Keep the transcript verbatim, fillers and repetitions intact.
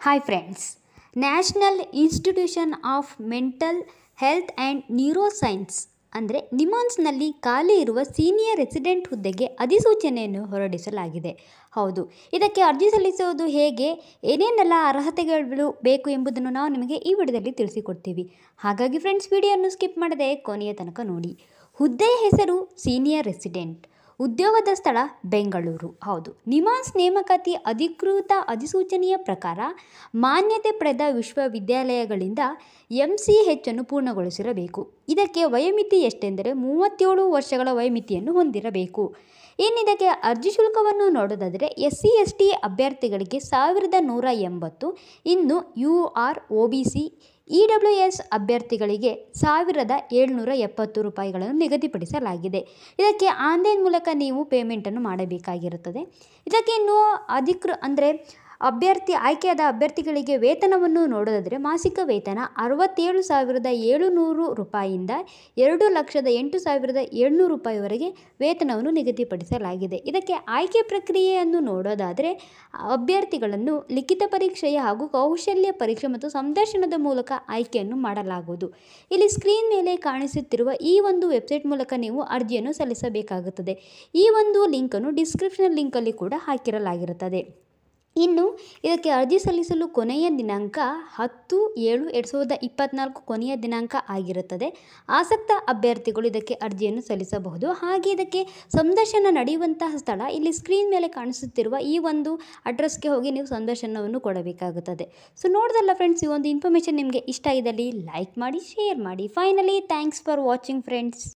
Hi friends, national institution of mental health and neuroscience ಅಂದರೆ ನಿಮಾನ್ಸ್ನಲ್ಲಿ ಖಾಲಿ ಇರುವ ಸೀನಿಯರ್ ರೆಸಿಡೆಂಟ್ ಹುದ್ದೆಗೆ ಅಧಿಸೂಚನೆಯನ್ನು ಹೊರಡಿಸಲಾಗಿದೆ. ಹೌದು, ಇದಕ್ಕೆ ಅರ್ಜಿ ಸಲ್ಲಿಸುವುದು ಹೇಗೆ, ಏನೇನೆಲ್ಲ ಅರ್ಹತೆಗಳು ಬೇಕು ಎಂಬುದನ್ನು ನಾವು ನಿಮಗೆ ಈ ವಿಡಿಯೋದಲ್ಲಿ ತಿಳಿಸಿಕೊಡ್ತೀವಿ. ಹಾಗಾಗಿ ಫ್ರೆಂಡ್ಸ್, ವಿಡಿಯೋವನ್ನು ಸ್ಕಿಪ್ ಮಾಡದೆ ಕೊನೆಯ ತನಕ ನೋಡಿ. ಹುದ್ದೆಯ ಹೆಸರು ಸೀನಿಯರ್ ರೆಸಿಡೆಂಟ್. ಉದ್ಯೋಗದ ಸ್ಥಳ ಬೆಂಗಳೂರು. ಹೌದು, ನಿಮಾನ್ಸ್ ನೇಮಕಾತಿ ಅಧಿಕೃತ ಅಧಿಸೂಚನೆಯ ಪ್ರಕಾರ ಮಾನ್ಯತೆ ಪಡೆದ ವಿಶ್ವವಿದ್ಯಾಲಯಗಳಿಂದ ಎಂ ಸಿ ಎಚ್ ಅನ್ನು ಪೂರ್ಣಗೊಳಿಸಿರಬೇಕು. ಇದಕ್ಕೆ ವಯೋಮಿತಿ ಎಷ್ಟೆಂದರೆ ಮೂವತ್ತೇಳು ವರ್ಷಗಳ ವಯೋಮಿತಿಯನ್ನು ಹೊಂದಿರಬೇಕು. ಇನ್ನಿದಕ್ಕೆ ಅರ್ಜಿ ಶುಲ್ಕವನ್ನು ನೋಡೋದಾದರೆ ಎಸ್ ಸಿ ಎಸ್ ಟಿ ಅಭ್ಯರ್ಥಿಗಳಿಗೆ ಸಾವಿರದ ನೂರ ಎಂಬತ್ತು, ಇನ್ನು U R O B C E W S ಅಭ್ಯರ್ಥಿಗಳಿಗೆ ಸಾವಿರದ ಏಳ್ನೂರ ಎಪ್ಪತ್ತು ರೂಪಾಯಿಗಳನ್ನು ನಿಗದಿಪಡಿಸಲಾಗಿದೆ. ಇದಕ್ಕೆ ಆನ್ಲೈನ್ ಮೂಲಕ ನೀವು ಪೇಮೆಂಟನ್ನು ಮಾಡಬೇಕಾಗಿರುತ್ತದೆ. ಇದಕ್ಕೆ ಇನ್ನೂ ಅಧಿಕೃ ಅಂದರೆ ಅಭ್ಯರ್ಥಿ ಆಯ್ಕೆಯಾದ ಅಭ್ಯರ್ಥಿಗಳಿಗೆ ವೇತನವನ್ನು ನೋಡೋದಾದರೆ ಮಾಸಿಕ ವೇತನ ಅರವತ್ತೇಳು ಸಾವಿರದ ಏಳುನೂರು ರೂಪಾಯಿಯಿಂದ ಎರಡು ಲಕ್ಷದ ಎಂಟು ಸಾವಿರದ ಏಳ್ನೂರು ರೂಪಾಯಿವರೆಗೆ ವೇತನವನ್ನು ನಿಗದಿಪಡಿಸಲಾಗಿದೆ. ಇದಕ್ಕೆ ಆಯ್ಕೆ ಪ್ರಕ್ರಿಯೆಯನ್ನು ನೋಡೋದಾದರೆ ಅಭ್ಯರ್ಥಿಗಳನ್ನು ಲಿಖಿತ ಪರೀಕ್ಷೆಯ ಹಾಗೂ ಕೌಶಲ್ಯ ಪರೀಕ್ಷೆ ಮತ್ತು ಸಂದರ್ಶನದ ಮೂಲಕ ಆಯ್ಕೆಯನ್ನು ಮಾಡಲಾಗುವುದು. ಇಲ್ಲಿ ಸ್ಕ್ರೀನ್ ಮೇಲೆ ಕಾಣಿಸುತ್ತಿರುವ ಈ ಒಂದು ವೆಬ್ಸೈಟ್ ಮೂಲಕ ನೀವು ಅರ್ಜಿಯನ್ನು ಸಲ್ಲಿಸಬೇಕಾಗುತ್ತದೆ. ಈ ಒಂದು ಲಿಂಕನ್ನು ಡಿಸ್ಕ್ರಿಪ್ಷನ್ ಲಿಂಕಲ್ಲಿ ಕೂಡ ಹಾಕಿರಲಾಗಿರುತ್ತದೆ. ಇನ್ನು ಇದಕ್ಕೆ ಅರ್ಜಿ ಸಲ್ಲಿಸಲು ಕೊನೆಯ ದಿನಾಂಕ ಹತ್ತು ಏಳು ಎರಡು ಸಾವಿರದ ಇಪ್ಪತ್ತ್ನಾಲ್ಕು ಕೊನೆಯ ದಿನಾಂಕ ಆಗಿರುತ್ತದೆ. ಆಸಕ್ತ ಅಭ್ಯರ್ಥಿಗಳು ಇದಕ್ಕೆ ಅರ್ಜಿಯನ್ನು ಸಲ್ಲಿಸಬಹುದು. ಹಾಗೆ ಇದಕ್ಕೆ ಸಂದರ್ಶನ ನಡೆಯುವಂತಹ ಸ್ಥಳ ಇಲ್ಲಿ ಸ್ಕ್ರೀನ್ ಮೇಲೆ ಕಾಣಿಸುತ್ತಿರುವ ಈ ಒಂದು ಅಡ್ರೆಸ್ಗೆ ಹೋಗಿ ನೀವು ಸಂದರ್ಶನವನ್ನು ಕೊಡಬೇಕಾಗುತ್ತದೆ. ಸೊ ನೋಡಿದಲ್ಲ ಫ್ರೆಂಡ್ಸ್, ಈ ಒಂದು ಇನ್ಫಾರ್ಮೇಷನ್ ನಿಮಗೆ ಇಷ್ಟ ಇದ್ದಲ್ಲಿ ಲೈಕ್ ಮಾಡಿ, ಶೇರ್ ಮಾಡಿ. Finally thanks for watching friends.